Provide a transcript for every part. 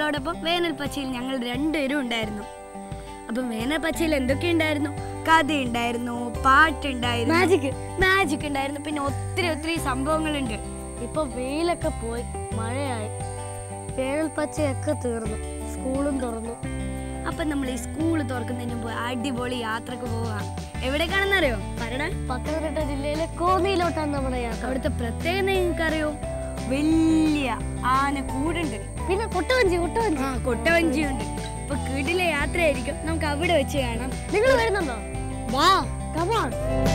അതോടൊപ്പം വേനൽ പച്ചയിൽ ഞങ്ങൾ രണ്ടുപേരും ഉണ്ടായിരുന്നു. അപ്പം വേനൽ പച്ചയിൽ എന്തൊക്കെ ഉണ്ടായിരുന്നു? കഥ ഉണ്ടായിരുന്നു, പാട്ടുണ്ടായിരുന്നു, മാജിക് ഉണ്ടായിരുന്നു, പിന്നെ ഒത്തിരി സംഭവങ്ങളുണ്ട്. ഇപ്പൊ വെയിലൊക്കെ പോയി, മഴയായി, വേനൽ പച്ചയൊക്കെ തീർന്നു, സ്കൂളും തുറന്നു. അപ്പം നമ്മൾ ഈ സ്കൂൾ തുറക്കുന്നതിന് മുമ്പ് അടിപൊളി യാത്രക്ക് പോവാം. എവിടേക്കാണെന്നറിയോ? പത്തനംതിട്ട ജില്ലയിലെ കോന്നിയിലോട്ടാണ് നമ്മുടെ യാത്ര. അവിടുത്തെ പ്രത്യേകത നിങ്ങൾക്കറിയോ? വലിയ ആനക്കൂടുണ്ട്, പിന്നെ കൊട്ടവഞ്ചിയുണ്ട്. അപ്പൊ വീട്ടിലെ യാത്രയായിരിക്കും, നമുക്ക് അവിടെ വെച്ച് കാണാം. നിങ്ങൾ വരുന്നുണ്ടോ? വാ, come on.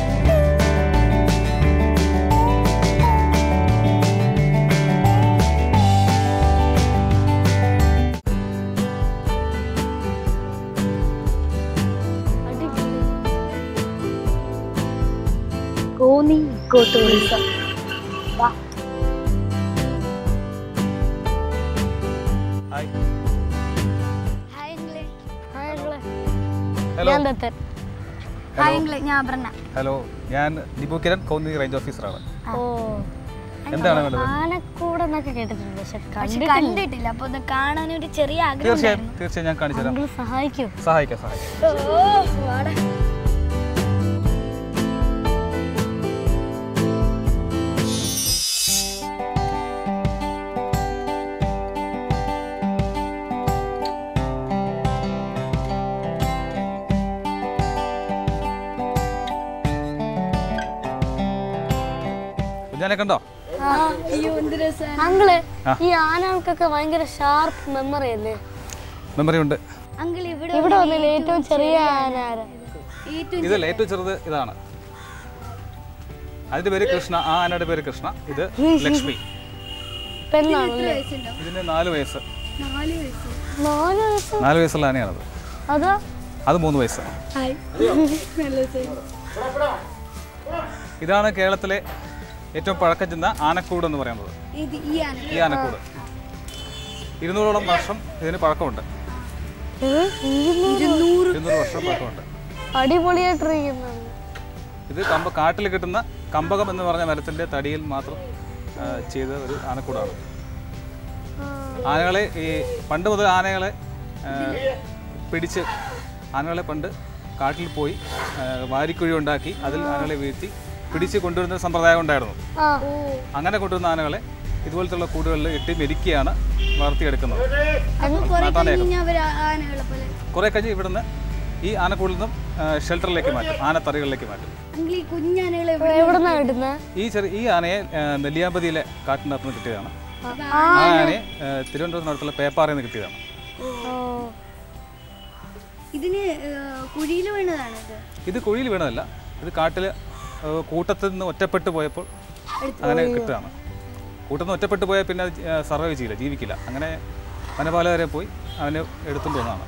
Konni eco tourism. വാ. ഹലോ, ഞാൻ ദിപു കിരൺ, കോന്നി റേഞ്ച് ഓഫീസറാണ്. എന്താണ് വേണ്ടത്? ആനക്കൂടെന്നൊക്കെ കേട്ടിട്ടുണ്ട്, പക്ഷെ കണ്ടിട്ടില്ല. അപ്പൊ ഒന്ന് കാണാനൊരു ചെറിയ ആഗ്രഹം. തീർച്ചയായും ഞാൻ കാണിച്ചു തരാം. സഹായിക്കാം. കണ്ടോ? അങ്കിള്, ഈ ആനകൾക്കൊക്കെ ഭയങ്കര ഷാർപ്പ് മെമ്മറി അല്ലേ? മെമ്മറി ഉണ്ട്. ഇവിടെ വന്നില്ല ഏറ്റവും ചെറിയ ആന? ഇതല്ല, ഏറ്റവും ചെറുത് ഇതാണ്. അതിന്റെ പേര് കൃഷ്ണ. ആ ആനയുടെ പേര് കൃഷ്ണ. ഇത് ലക്ഷ്മി. പെണ്ണാണല്ലേ? ഇതിന് 4 വയസ്സ്. 4 വയസ്സുള്ള ആനയാണത്. അത് 3 വയസ്സ്. ഇതാണ് കേരളത്തിലെ ഏറ്റവും പഴക്കം ചെന്ന ആനക്കൂട് എന്ന് പറയുന്നത്. ഈ ആനക്കൂട് 200ഓളം വർഷം ഇതിന് പഴക്കമുണ്ട്. 200 വർഷം പഴക്കമുണ്ട്. ഇത് കാട്ടിൽ കിട്ടുന്ന കമ്പകം എന്ന് പറഞ്ഞ മരത്തിന്റെ തടിയിൽ മാത്രം ചെയ്ത ഒരു ആനക്കൂടാണ്. ആനകളെ പണ്ട് മുതൽ ആനകളെ പണ്ട് കാട്ടിൽ പോയി വാരിക്കുഴി ഉണ്ടാക്കി അതിൽ ആനകളെ വീഴ്ത്തി പിടിച്ച് കൊണ്ടുവരുന്ന സമ്പ്രദായം ഉണ്ടായിരുന്നു. അങ്ങനെ കൊണ്ടുവരുന്ന ആനകളെ ഇതുപോലത്തെ കൂടുകളിൽ ഇട്ട് മെരുക്കിയാണ് വളർത്തിയെടുക്കുന്നത്. കുറെ കഴിഞ്ഞ് ഇവിടുന്ന് ഈ ആനക്കൂടിൽ നിന്നും ഷെൽട്ടറിലേക്ക് മാറ്റും, ആനത്തറികളിലേക്ക് മാറ്റും. ഈ ആനയെ നെല്ലിയാമ്പതിയിലെ കാട്ടിനകത്ത് നിന്ന് കിട്ടിയതാണ്. ആ ആനയെ തിരുവനന്തപുരത്തിനടുത്തുള്ള പേപ്പാറയിൽ നിന്ന് കിട്ടിയതാണ്. ഇത് കുഴിയിൽ വീണതല്ല. ഇത് കാട്ടില് കൂട്ടത്തിൽ നിന്ന് ഒറ്റപ്പെട്ടു പോയപ്പോൾ അങ്ങനെ കിട്ടുകയാണ്. കൂട്ടത്തിൽ നിന്ന് ഒറ്റപ്പെട്ടു പോയാൽ പിന്നെ സർവൈവ് ചെയ്യില്ല, ജീവിക്കില്ല. അങ്ങനെ വനപാലകരെ പോയി അവനെ എടുത്തുകൊണ്ട് വന്നതാണ്.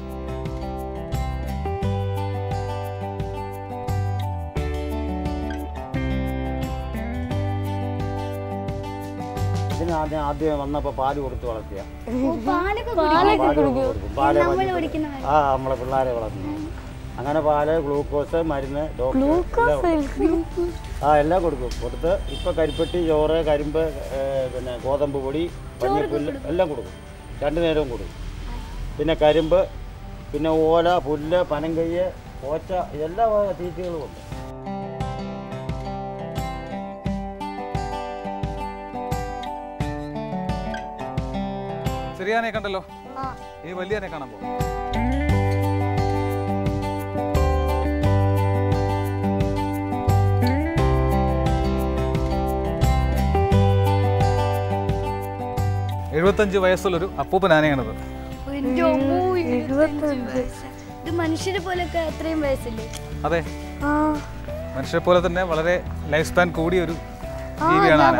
ആദ്യം വന്നപ്പോൾ പാല് കൊടുത്ത് വളർത്തിയ നമ്മളെ പിള്ളേരെ വളർത്തുന്നു. അങ്ങനെ പാല്, ഗ്ലൂക്കോസ്, മരുന്ന്, എല്ലാം കൊടുത്ത് ഇപ്പൊ കരിപ്പെട്ടി, ചോറ്, കരിമ്പ്, പിന്നെ ഗോതമ്പ് പൊടി, പഞ്ഞിപ്പുല്ല് എല്ലാം കൊടുക്കും. 2 നേരവും കൊടുക്കും. പിന്നെ കരിമ്പ്, പിന്നെ ഓല, പുല്ല്, പനങ്കയ്യ്, പോച്ച, എല്ലാ തീറ്റകളും ഉണ്ട്. ചെറിയ ആനയെ കണ്ടല്ലോ, ഈ വലിയ ആനയെ കാണാൻ പോകും. വയസ്സുള്ളൊരു അപ്പൂപ്പൻ ആനയാണിത്. മനുഷ്യരെ പോലൊക്കെ അത്രയും വയസ്സില്ലേ? അതെ, മനുഷ്യരെ പോലെ തന്നെ വളരെ ലൈഫ് സ്പാൻ കൂടിയ ഒരു ജീവിയാണ് ആന.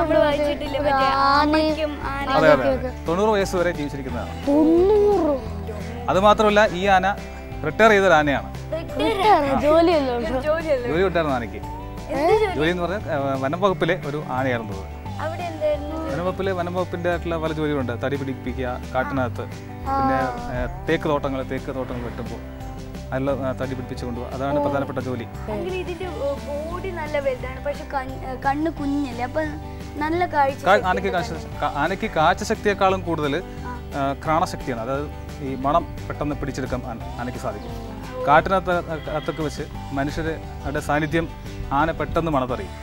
അതെ, 90 വയസ്സ് വരെ ജീവിച്ചിരിക്കുന്നതാണ്. അത് മാത്രമല്ല, ഈ ആന റിട്ടയർ ചെയ്തൊരു ആനയാണ്. ജോലി ഉണ്ടായിരുന്നു ആനയ്ക്ക്. ജോലി എന്ന് പറഞ്ഞാൽ വനം വകുപ്പിലെ ഒരു ആനയായിരുന്നത്. വനം വകുപ്പിന്റെ ആയിട്ടുള്ള പല ജോലികളുണ്ട്. തടി പിടിപ്പിക്കുക കാട്ടിനകത്ത്, പിന്നെ തേക്ക് തോട്ടങ്ങൾ വെട്ടുമ്പോൾ അതിലുള്ള തടി പിടിപ്പിച്ചു കൊണ്ടുപോകുക, അതാണ് പ്രധാനപ്പെട്ട ജോലി. ബോഡി നല്ല വലുതാണ്, പക്ഷെ കണ്ണ് കുഞ്ഞല്ലേ, അപ്പൊ നല്ല ആനയ്ക്ക് കാഴ്ചശക്തിയെക്കാളും കൂടുതൽ ഘ്രാണശക്തിയാണ്. അതായത് ഈ മണം പെട്ടെന്ന് പിടിച്ചെടുക്കാൻ ആനയ്ക്ക് സാധിക്കും. കാട്ടിനകത്തൊക്കെ വെച്ച് മനുഷ്യരുടെ സാന്നിധ്യം ആന പെട്ടെന്ന് മണത്തറിയും.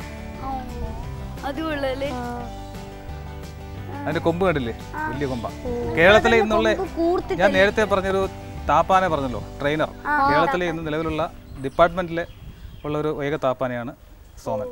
അതിന്റെ കൊമ്പ് കണ്ടില്ലേ, വലിയ കൊമ്പ. കേരളത്തിലെ ഇന്നുള്ള ഞാൻ നേരത്തെ പറഞ്ഞൊരു താപ്പാനെ പറഞ്ഞല്ലോ, ട്രെയിനർ. കേരളത്തിലെ ഇന്ന് നിലവിലുള്ള ഡിപ്പാർട്ട്മെന്റിലെ ഉള്ള ഒരു ഏക താപ്പാനയാണ് സോമൻ.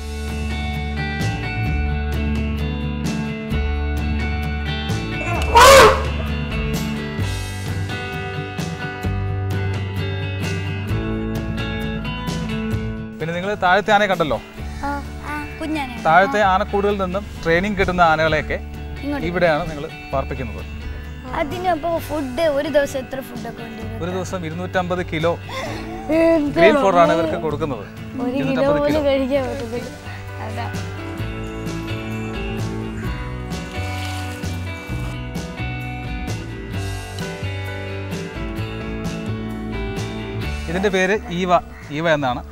പിന്നെ നിങ്ങൾ താഴത്തെ ആനയെ കണ്ടല്ലോ, താഴത്തെ ആനക്കൂടുകളിൽ നിന്നും ട്രെയിനിങ് കിട്ടുന്ന ആനകളെയൊക്കെ ഇവിടെയാണ് നിങ്ങൾ പാർപ്പിക്കുന്നത്. ഫുഡ് ഒരു ദിവസം എത്ര ഫുഡൊക്കെ ഒരു ദിവസം 250 കിലോ ഗ്രീൻ ഫോഡാണ് ഇവർക്ക് കൊടുക്കുന്നത്. 250 കിലോ. ഇതിന്റെ പേര് ഈവ എന്നാണ്.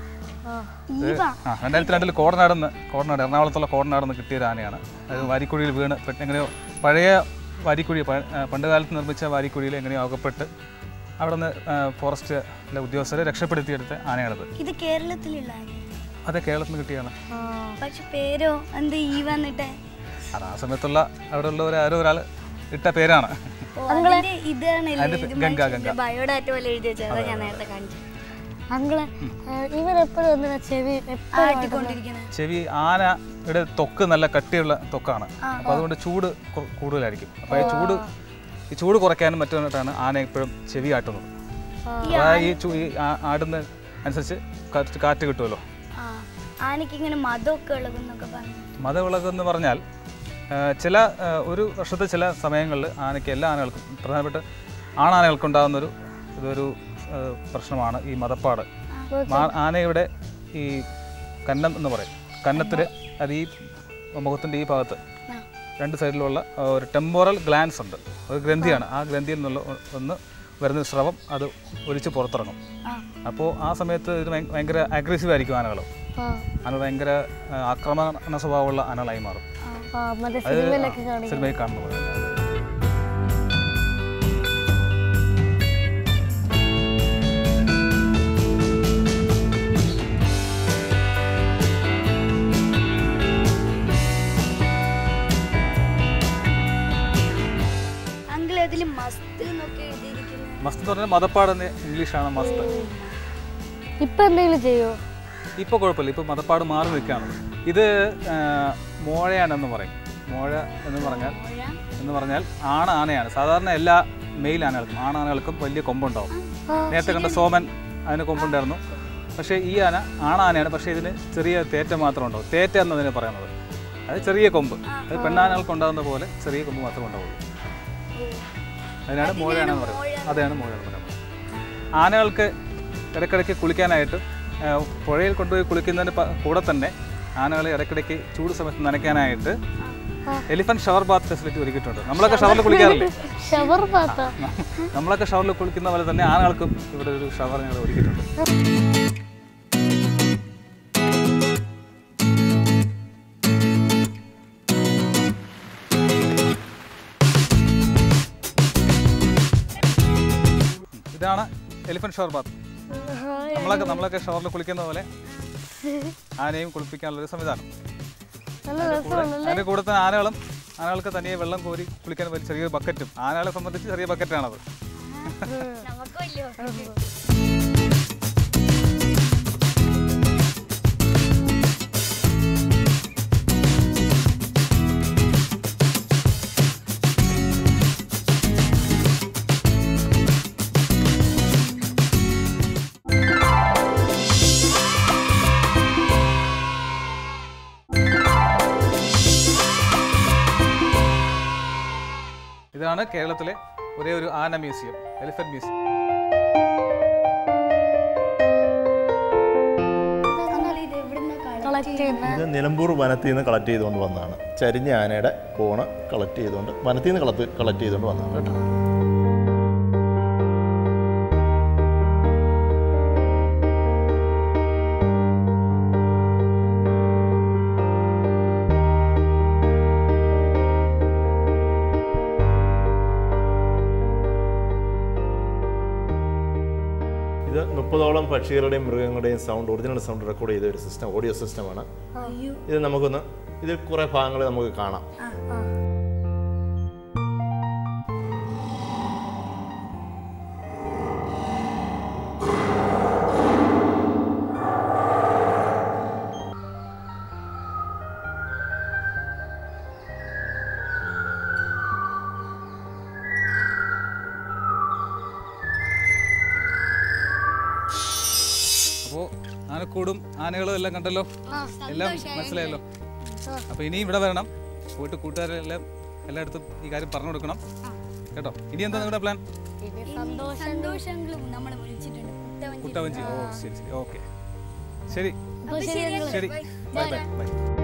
2002 കോടനാട് എറണാകുളത്തുള്ള കോടനാടെന്ന് കിട്ടിയൊരു ആനയാണ്. അത് വാരിക്കുഴിയിൽ വീണ് എങ്ങനെയോ പഴയ വാരിക്കുഴി, പണ്ട് കാലത്ത് നിർമ്മിച്ച വാരിക്കുഴിയിൽ എങ്ങനെയോ അകപ്പെട്ട് അവിടെ നിന്ന് ഫോറസ്റ്റിലെ ഉദ്യോഗസ്ഥരെ രക്ഷപ്പെടുത്തിയെടുത്ത ആനയാണത്. ഇത് കേരളത്തിലുള്ള? അതെ, കേരളത്തിൽ നിന്ന് കിട്ടിയാണ്. പക്ഷെ പേരോ എന്ത് ഈ വന്നിട്ട് അത് ആ സമയത്തുള്ള അവിടെ ഉള്ള ഒരാൾ ഇട്ട പേരാണ്. ബയോഡാറ്റ പോലെ എഴുതി വെച്ചത് ഞാൻ നേരത്തെ കാണിച്ചു. ചെവി ആനയുടെ തൊക്ക് നല്ല കട്ടിയുള്ള തൊക്കാണ്. അപ്പൊ അതുകൊണ്ട് ചൂട് കൂടുതലായിരിക്കും. അപ്പൊ ഈ ചൂട് കുറയ്ക്കാനും മറ്റുമായിട്ടാണ് ആന എപ്പോഴും ചെവി ആട്ടുന്നത്. ഈ ആടുന്ന അനുസരിച്ച് കാറ്റ് കിട്ടുമല്ലോ. മതവിളകെന്ന് പറഞ്ഞാൽ ഒരു വർഷത്തെ ചില സമയങ്ങളിൽ ആനയ്ക്ക്, എല്ലാ ആനകൾക്കും, പ്രധാനപ്പെട്ട ആണാനകൾക്കുണ്ടാകുന്നൊരു ഇതൊരു പ്രശ്നമാണ് ഈ മതപ്പാട്. ആനയുടെ ഈ കന്നം എന്ന് പറയും. കന്നത്തിൽ അത് ഈ മുഖത്തിൻ്റെ ഈ ഭാഗത്ത് 2 സൈഡിലുള്ള ഒരു ടെമ്പോറൽ ഗ്ലാൻസ് ഉണ്ട്, ഒരു ഗ്രന്ഥിയാണ്. ആ ഗ്രന്ഥിയിൽ നിന്നുള്ള വരുന്ന സ്രവം അത് ഒലിച്ച് പുറത്തിറങ്ങും. അപ്പോൾ ആ സമയത്ത് ഇത് ഭയങ്കര അഗ്രസീവ് ആയിരിക്കും ആനകൾ. ആന ഭയങ്കര ആക്രമണ സ്വഭാവമുള്ള ആനകളായി മാറും. സിനിമയിൽ കാണുന്നത്. മസ്ത് എന്ന് പറഞ്ഞാൽ മതപ്പാടെന്ന് ഇംഗ്ലീഷാണ് മസ്ത്. ഇപ്പൊ എന്തെങ്കിലും ചെയ്യോ? ഇപ്പൊ കുഴപ്പമില്ല, ഇപ്പൊ മതപ്പാട് മാറി നിൽക്കുകയാണ്. ഇത് മോഴയാണെന്ന് പറയും. മോഴ എന്ന് പറഞ്ഞാൽ ആനയാണ്. സാധാരണ എല്ലാ മെയിൽ ആനകൾക്കും, ആനകൾക്കും വലിയ കൊമ്പുണ്ടാവും. നേരത്തെ കണ്ട സോമൻ അതിന് കൊമ്പുണ്ടായിരുന്നു. പക്ഷേ ഈ ആനയാണ്. പക്ഷേ ഇതിന് ചെറിയ തേറ്റ മാത്രം ഉണ്ടാവും. തേറ്റ എന്നതിന് പറയുന്നത് അത് ചെറിയ കൊമ്പ്. അത് പെണ്ണാനകൾക്ക് ഉണ്ടാകുന്ന പോലെ ചെറിയ കൊമ്പ് മാത്രമേ ഉണ്ടാവുള്ളൂ. അതിനാണ് മോഴയാണെന്ന് പറയുന്നത്. അതാണ് മോഴയെന്ന് പറയുന്നത്. ആനകൾക്ക് ഇടയ്ക്കിടയ്ക്ക് കുളിക്കാനായിട്ട് പുഴയിൽ കൊണ്ടുപോയി കുളിക്കുന്നതിന് കൂടെ തന്നെ ആനകളെ ഇടയ്ക്കിടയ്ക്ക് ചൂട് സമയത്ത് നനയ്ക്കാനായിട്ട് എലിഫന്റ് ഷവർ ബാത്ത് ഫെസിലിറ്റി ഒരുക്കിയിട്ടുണ്ട്. നമ്മളൊക്കെ ഷവറിൽ കുളിക്കാറില്ലേ? നമ്മളൊക്കെ ഷവറിൽ കുളിക്കുന്ന പോലെ തന്നെ ആനകൾക്കും ഇവിടെ ഒരു ഷവർ ഞങ്ങൾ ഒരുക്കിയിട്ടുണ്ട്. ഇതാണ് എലിഫന്റ് ഷവർ ബാത്ത്. നമ്മളൊക്കെ ഷവറിൽ കുളിക്കുന്ന പോലെ ആനയും കുളിപ്പിക്കാനുള്ളൊരു സംവിധാനം. അതിൻ്റെ കൂടെ തന്നെ ആനകൾക്ക് തനിയെ വെള്ളം കോരി കുളിക്കാൻ ചെറിയൊരു ബക്കറ്റും. ആനകളെ സംബന്ധിച്ച് ചെറിയ ബക്കറ്റാണത്. ഇതാണ് കേരളത്തിലെ ഒരേ ഒരു ആന മ്യൂസിയം, എലിഫന്റ് മ്യൂസിയം. ഇത് നിലമ്പൂർ വനത്തിൽ നിന്ന് കളക്ട് ചെയ്തുകൊണ്ട് വന്നതാണ്. ചരിഞ്ഞ ആനയുടെ കോണ് കളക്ട് ചെയ്തുകൊണ്ട് വനത്തിൽ നിന്ന് കളക്ട് ചെയ്തുകൊണ്ട് വന്നതാണ് കേട്ടോ. 30ഓളം പക്ഷികളുടെയും മൃഗങ്ങളുടെയും സൗണ്ട്, ഒറിജിനൽ സൗണ്ട് റെക്കോർഡ് ചെയ്ത ഒരു സിസ്റ്റം, ഓഡിയോ സിസ്റ്റമാണ്. ഇത് നമുക്കൊന്ന് ഇതിൽ കുറേ ഭാഗങ്ങൾ നമുക്ക് കാണാം. അപ്പോൾ ആനക്കൂടും ആനകളും എല്ലാം കണ്ടല്ലോ, എല്ലാം മനസ്സിലായല്ലോ. അപ്പോൾ ഇനിയും ഇവിടെ വരണം, പോയിട്ട് കൂട്ടുകാരെല്ലാം എല്ലായിടത്തും ഈ കാര്യം പറഞ്ഞു കൊടുക്കണം കേട്ടോ. ഇനി എന്താ നിങ്ങളുടെ പ്ലാൻ? സന്തോഷങ്ങളും നമ്മളെ വിളിച്ചിട്ടുണ്ട്, കുട്ടവഞ്ചി. ഓ ശരി ശരി, ഓക്കെ, ശരി ശരി, ബൈ ബൈ ബൈ.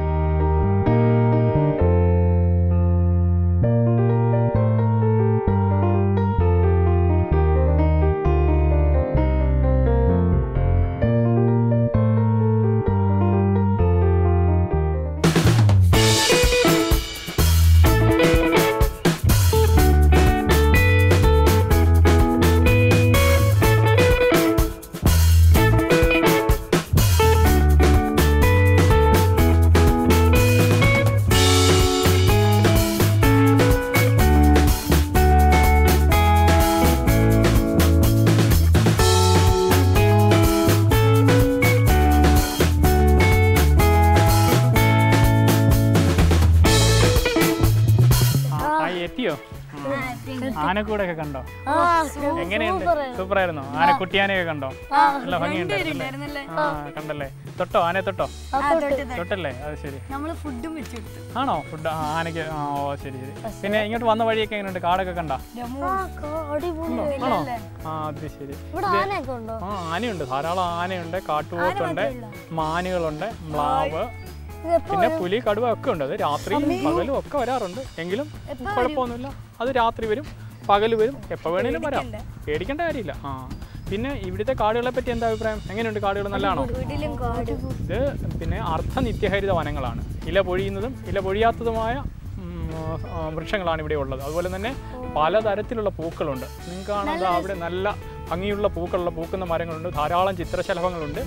ആനക്കൂടൊക്കെ കണ്ടോ? എങ്ങനെയുണ്ട്? സൂപ്പറായിരുന്നോ? ആനക്കുട്ടിയാനയൊക്കെ കണ്ടോ? നല്ല ഭംഗിയുണ്ടായിരുന്നല്ലേ? കണ്ടല്ലേ? തൊട്ടോ? ആനയെ തൊട്ടോ? തൊട്ടല്ലേ? അത് ശരി. ആണോ ഫുഡ്? ആനയ്ക്ക്? ഓ ശരി ശരി. പിന്നെ ഇങ്ങോട്ട് വന്ന വഴിയൊക്കെ എങ്ങനെയുണ്ട്? കാടൊക്കെ കണ്ടോ? ആണോ? അത് ശരി. ആനയുണ്ട്, ധാരാളം ആനയുണ്ട്, കാട്ടുപോത്തുണ്ട്, മാനുകളുണ്ട്, മ്ലാവ്, പിന്നെ പുലി, കടുവ ഒക്കെ ഉണ്ട്. അത് രാത്രിയും പകലും ഒക്കെ വരാറുണ്ട്. എങ്കിലും കുഴപ്പമൊന്നുമില്ല. അത് രാത്രി വരും, പകൽ വരും, എപ്പോൾ വേണേലും വരാം, പേടിക്കേണ്ട കാര്യമില്ല. പിന്നെ ഇവിടുത്തെ കാടുകളെ പറ്റി എന്താ അഭിപ്രായം? എങ്ങനെയുണ്ട് കാടുകൾ? നല്ലതാണോ? ഇത് പിന്നെ അർദ്ധനിത്യഹരിത വനങ്ങളാണ്. ഇല പൊഴിയുന്നതും ഇല പൊഴിയാത്തതുമായ വൃക്ഷങ്ങളാണ് ഇവിടെ ഉള്ളത്. അതുപോലെ തന്നെ പലതരത്തിലുള്ള പൂക്കളുണ്ട്. നിങ്ങൾക്ക് കാണാൻ അവിടെ നല്ല ഭംഗിയുള്ള പൂക്കളുള്ള പൂക്കുന്ന മരങ്ങളുണ്ട്, ധാരാളം ചിത്രശലഭങ്ങളുണ്ട്.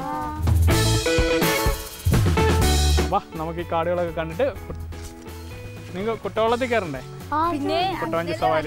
വാ, നമുക്ക് ഈ കാടുകളൊക്കെ കണ്ടിട്ട് നിങ്ങൾ കുട്ടവളത്തിൽ കയറണ്ടേ? പിന്നെ കുട്ടവഞ്ചി സവാരി.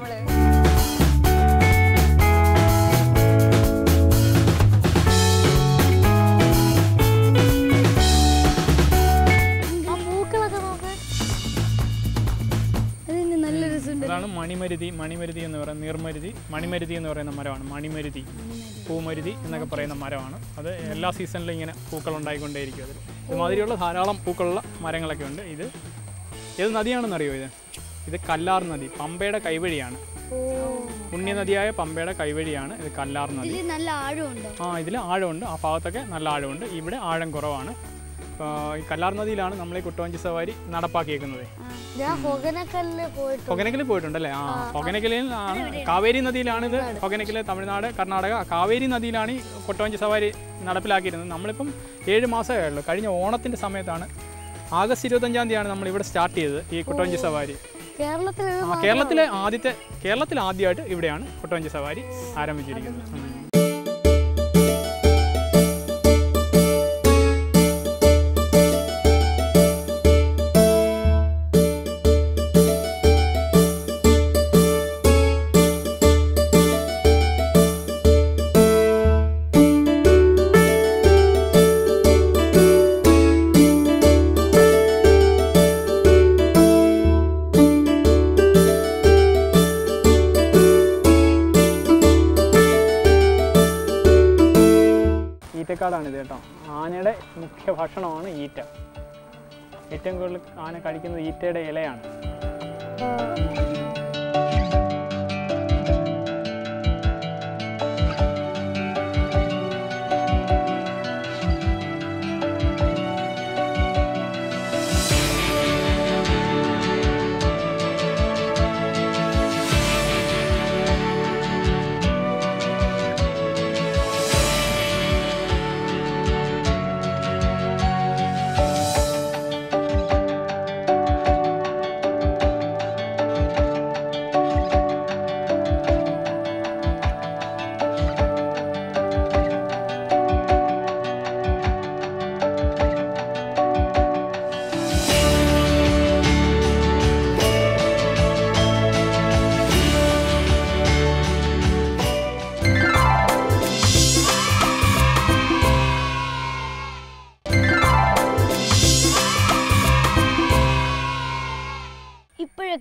അതാണ് മണിമരുതി. മണിമരുതി എന്ന് പറയുന്ന നീർമരുതി, മണിമരുതി എന്ന് പറയുന്ന മരമാണ്. മണിമരുതി, പൂമരുതി എന്നൊക്കെ പറയുന്ന മരമാണ്. അത് എല്ലാ സീസണിലും ഇങ്ങനെ പൂക്കൾ ഉണ്ടായിക്കൊണ്ടേയിരിക്കും. അതിൽ ഇതുമാതിരിയുള്ള ധാരാളം പൂക്കളുള്ള മരങ്ങളൊക്കെ ഉണ്ട്. ഇത് ഏത് നദിയാണെന്നറിയോ? ഇത് കല്ലാർ നദി, പമ്പയുടെ കൈവഴിയാണ്. പുണ്യനദിയായ പമ്പയുടെ കൈവഴിയാണ് ഇത് കല്ലാർ നദി. ഇതിൽ ആഴമുണ്ട്, ആ ഭാഗത്തൊക്കെ നല്ല ആഴമുണ്ട്. ഇവിടെ ആഴം കുറവാണ്. ഈ കല്ലാർ നദിയിലാണ് നമ്മൾ ഈ കുട്ടവഞ്ചി സവാരി നടപ്പാക്കിയേക്കുന്നത്. ഹൊഗനക്കലിൽ പോയിട്ടുണ്ടല്ലേ? ഹൊഗനക്കലിൽ ആണ്, കാവേരി നദിയിലാണിത്. ഹൊഗനക്കൽ തമിഴ്നാട്, കർണാടക, കാവേരി നദിയിലാണ് ഈ കുട്ടവഞ്ചി സവാരി നടപ്പിലാക്കിയിരുന്നത്. നമ്മളിപ്പം 7 മാസമേ ഉള്ളൂ. കഴിഞ്ഞ ഓണത്തിൻ്റെ സമയത്താണ്, ആഗസ്റ്റ് 25-ാം തീയതിയാണ് നമ്മളിവിടെ സ്റ്റാർട്ട് ചെയ്തത് ഈ കുട്ടവഞ്ചി സവാരി. കേരളത്തിൽ ആദ്യമായിട്ട് ഇവിടെയാണ് കുട്ടവഞ്ചി സവാരി ആരംഭിച്ചിരിക്കുന്നത്. ഈറ്റക്കാടാണിത് കേട്ടോ. ആനയുടെ മുഖ്യ ഭക്ഷണമാണ് ഈറ്റ. ഏറ്റവും കൂടുതൽ ആന കഴിക്കുന്നത് ഈറ്റയുടെ ഇലയാണ്.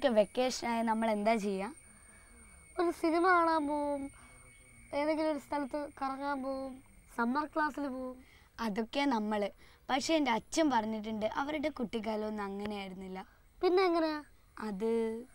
ഇടയ്ക്കൊക്കെ വെക്കേഷനായി നമ്മൾ എന്താ ചെയ്യുക? ഒരു സിനിമ കാണാൻ പോവും, ഏതെങ്കിലും ഒരു സ്ഥലത്ത് കറങ്ങാൻ പോവും, സമ്മർ ക്ലാസ്സിൽ പോവും. അതൊക്കെ നമ്മൾ. പക്ഷേ എൻ്റെ അച്ഛൻ പറഞ്ഞിട്ടുണ്ട് അവരുടെ കുട്ടിക്കാലമൊന്നും അങ്ങനെയായിരുന്നില്ല. പിന്നെ എങ്ങനെയാ അത്?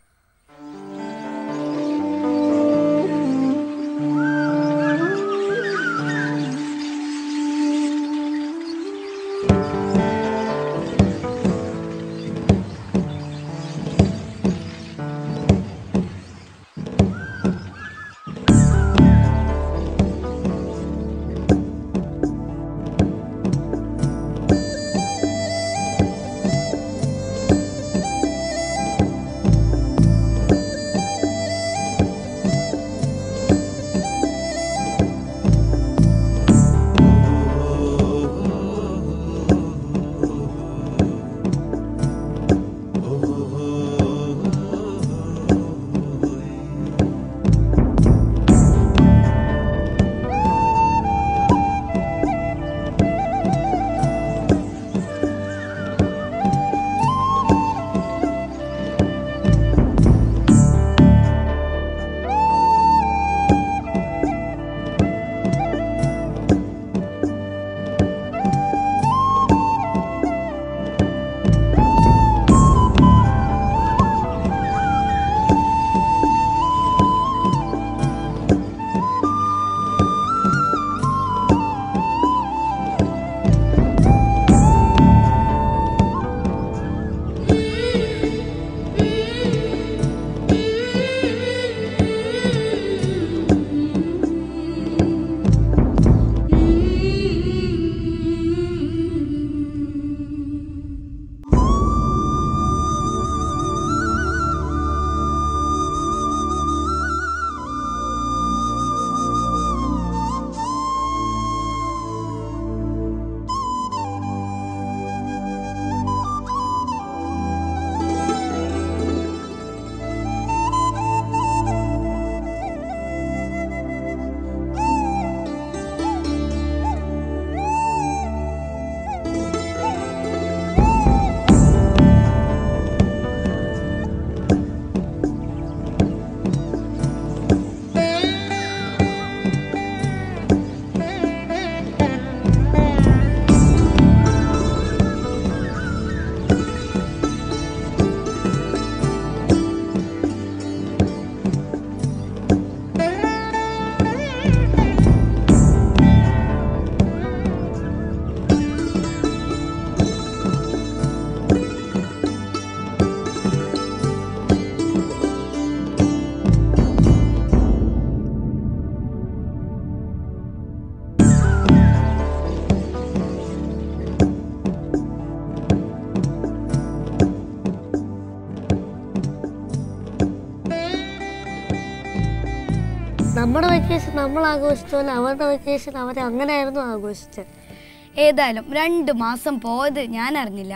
നമ്മുടെ വെക്കേഷൻ നമ്മൾ ആഘോഷിച്ചോലെ അവരുടെ വെക്കേഷൻ അവർ അങ്ങനെയായിരുന്നു ആഘോഷിച്ചത്. ഏതായാലും 2 മാസം പോയത് ഞാൻ അറിഞ്ഞില്ല.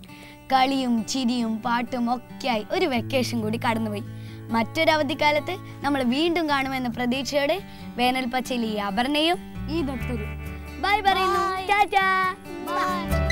കളിയും ചിരിയും പാട്ടും ഒക്കെയായി ഒരു വെക്കേഷൻ കൂടി കടന്നുപോയി. മറ്റൊരു അവധിക്കാലത്ത് നമ്മൾ വീണ്ടും കാണുമെന്ന പ്രതീക്ഷയോടെ വേനൽ പച്ചയിൽ ഈ അപർണയും ഈ ദത്തരും ബൈ പറയുന്നു. ടാറ്റാ.